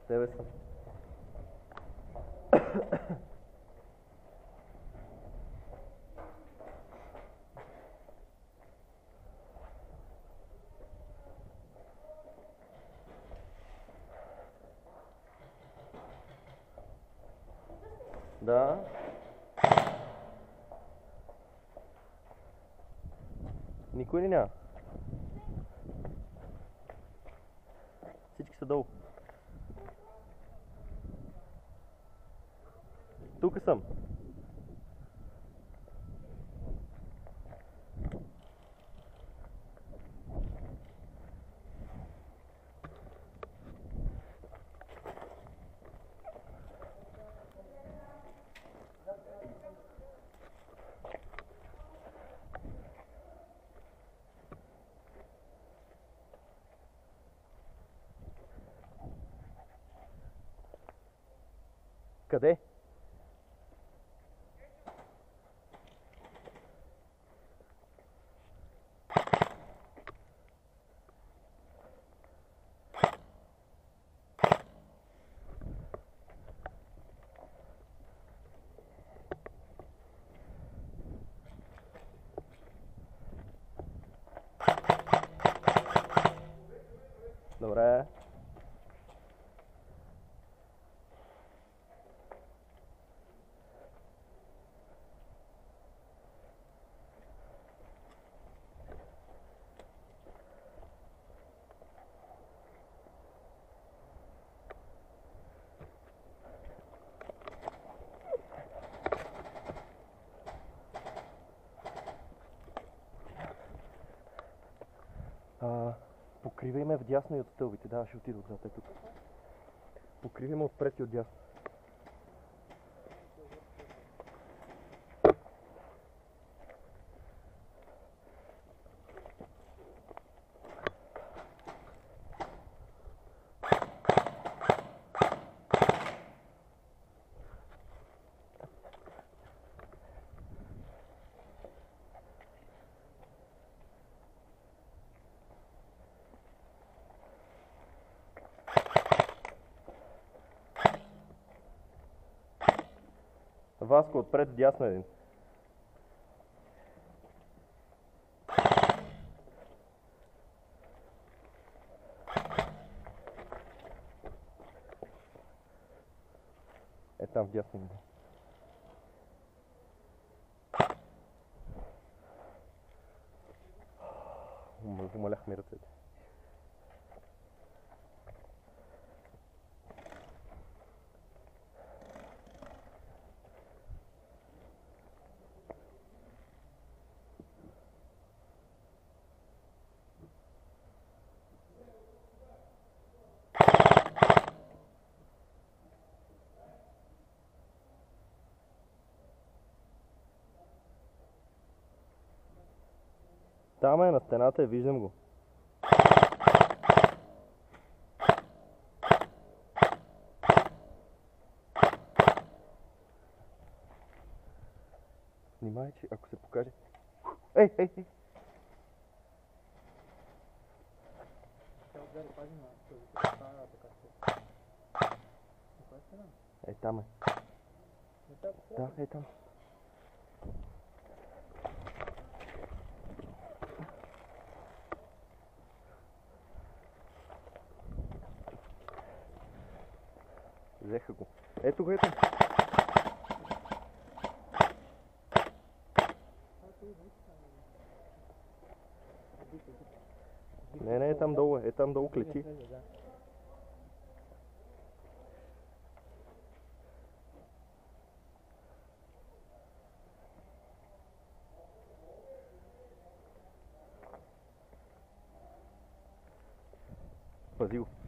тебе съм. Да. Никой ли няма? Всички са долу. Тук съм. Къде? Добре. Покривай ме вдясно и от стълбите. Да, ще отида отзад тук. Покривай ме отпред и отдясно. Васко, отпред дясно един. Е там вдясно един. Умалях ми ръцете. Там е на стената, виждам го. Внимай, че ако се покаже... Ей, ей, ей! Ей, там е. Да, ей там. Взеха го. Ето го, ето. Не, е там долу, клечи. Пази го.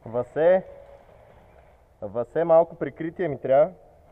Васе! Васе, малко прикритие ми трябва.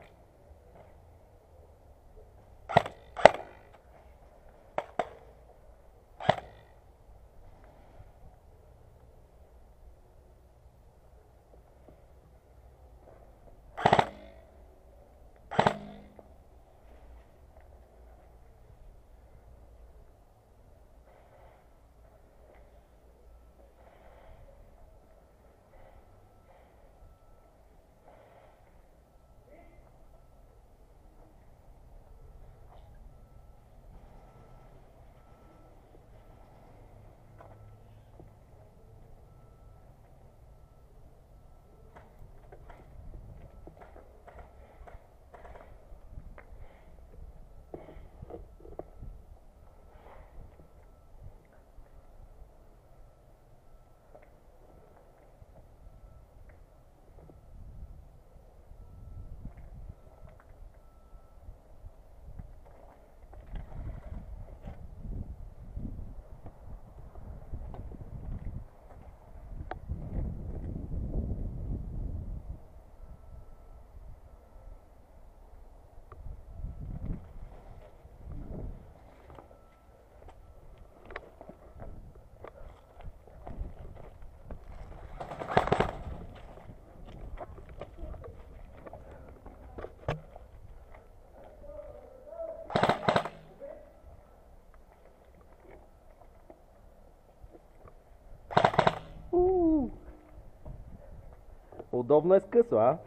Удобно е скъсо, а?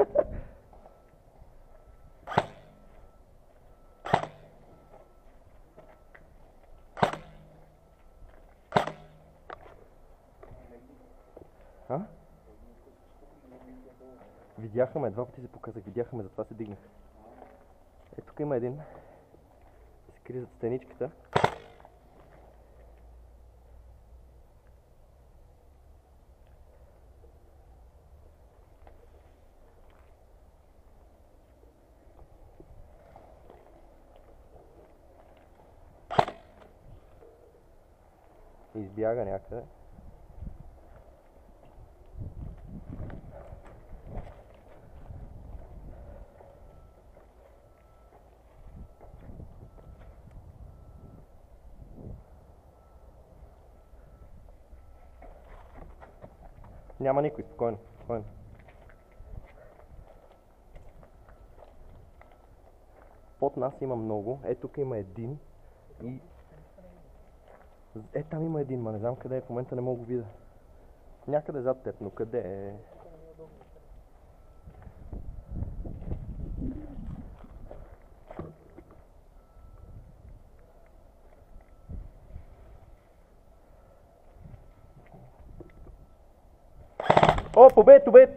А? Видяха ме, два пъти се показах, видяха ме, затова се дигнах. Ето тук има един. Се крие зад стеничката. Избяга някъде. Няма никой, спокойно, спокойно. Под нас има много. Тук има един. И... там има един, ма не знам къде е, в момента не мога го видя. Някъде зад теб, но къде е? О, побед, побед!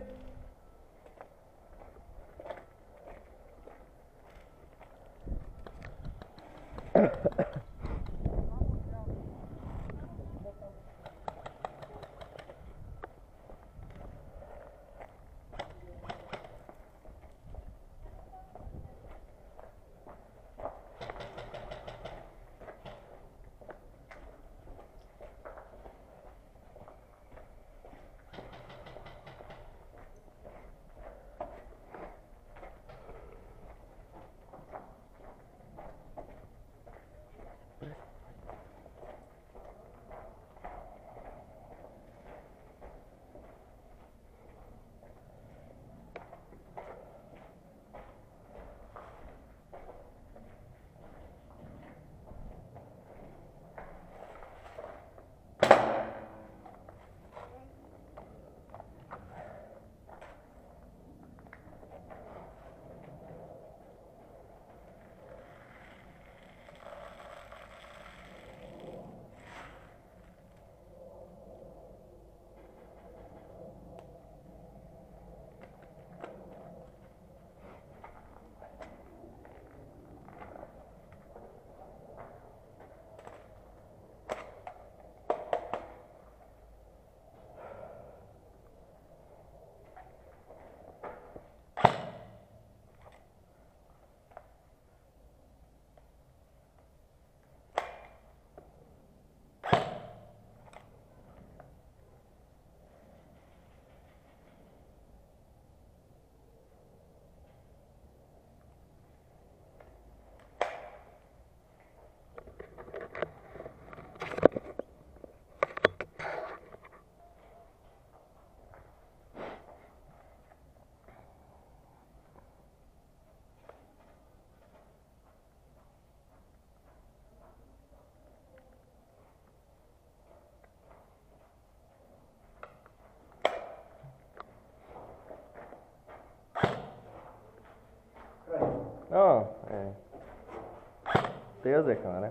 Те я взеха, нали?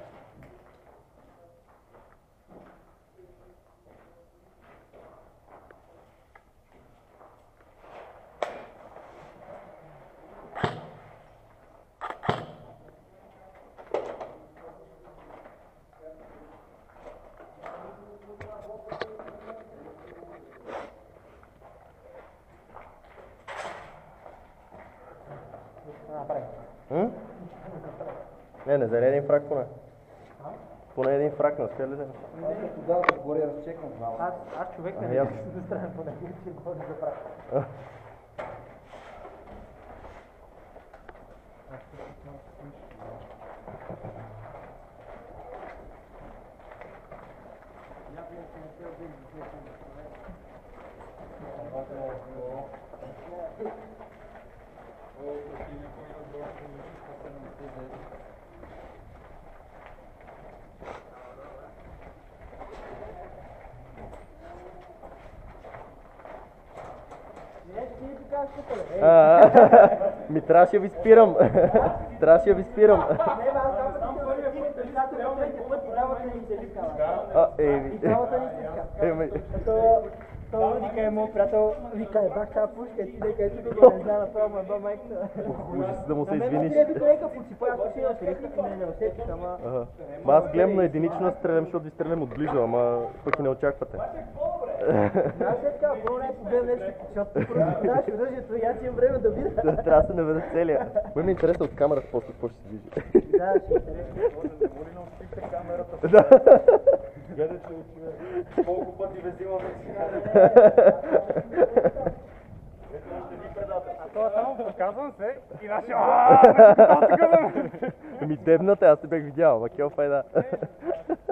Не взе един фрак поне. Поне един фрак, не успя ли вземеш? Тогава горе разчекам глава. Аз човек Ага, не аз- да стане по него, че го да прави. Ми трябваше да ви спирам. Трябваше да ви спирам. Не, бе, аз казвам, че председател третия път и работа ни се викава. И работа ни се викава. То вика е моят приятел, вика е бах тази пушка и ти дека е тук го не знае направо, ма ба майката. Ужас да му се На мен извиниш. отиде тук нека подсипа, аз ще я шериф и не усетих, ама... Ма аз гледам на единично да стрелям, защото ви стрелям отблизо, ама пък и не очаквате. Аз след така, първо не погледам нещо, защото първо знаеш оръжието и аз имам време да видя. Трябва да се наведа целия. Ме ми е интересно от камерата после какво ще се движи. Да, ще е интересно. Гледай, че колко пъти ве взимаме А това само показвам се и нашия... Ми дебната, аз те бях видял, ма келфа е да.